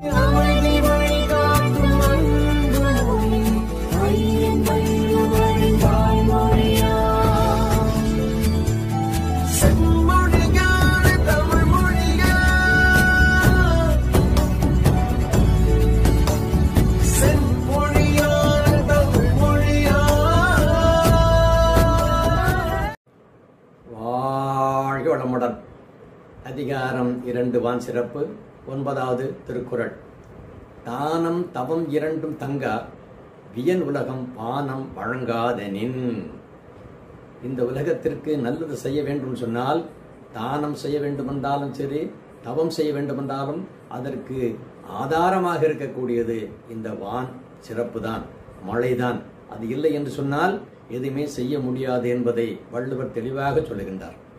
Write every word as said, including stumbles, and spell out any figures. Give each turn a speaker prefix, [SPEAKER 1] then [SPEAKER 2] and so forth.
[SPEAKER 1] வளமுடன். அதிகாரம் இரண்டு வான் சிறப்பு. ஒன்பதாவது திருக்குறள். தானம் தவம் இரண்டும் தங்கா வியன் உலகம் பானம் வழங்காதெனின். இந்த உலகத்திற்கு நல்லது செய்ய வேண்டும் சொன்னால் தானம் செய்ய வேண்டுமென்றாலும் சரி, தவம் செய்ய வேண்டுமென்றாலும் அதற்கு ஆதாரமாக இருக்கக்கூடியது இந்த வான் சிறப்பு தான், மழைதான். அது இல்லை என்று சொன்னால் எதுவுமே செய்ய முடியாது என்பதை வள்ளுவர் தெளிவாக சொல்லுகின்றார்.